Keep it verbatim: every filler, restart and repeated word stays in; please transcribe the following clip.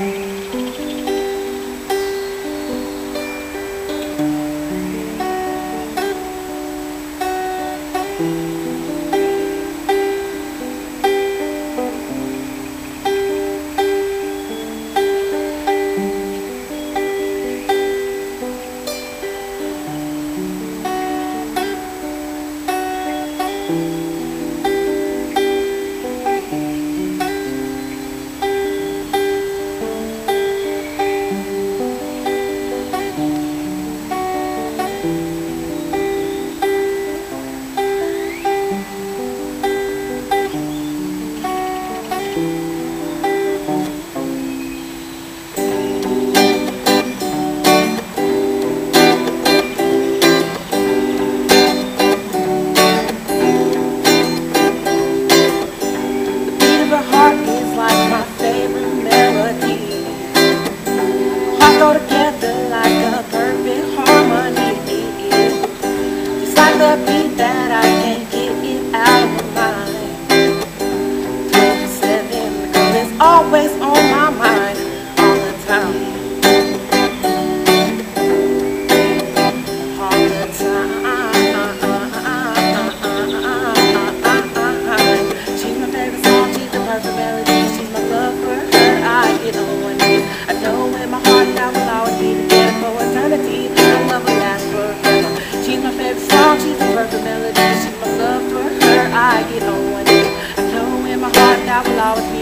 Go together like a perfect harmony. Just like the beat that I can't get it out of my mind. twenty-four seven, because it's always on my mind all the time. All the time. She's my favorite song, she's the perfect melody. She's my love for her, I get on one knee. I know in my heart I will always be together for eternity. My love will last forever. She's my favorite song, she's the perfect melody. She's my love for her, I get on one knee. I know in my heart I will always be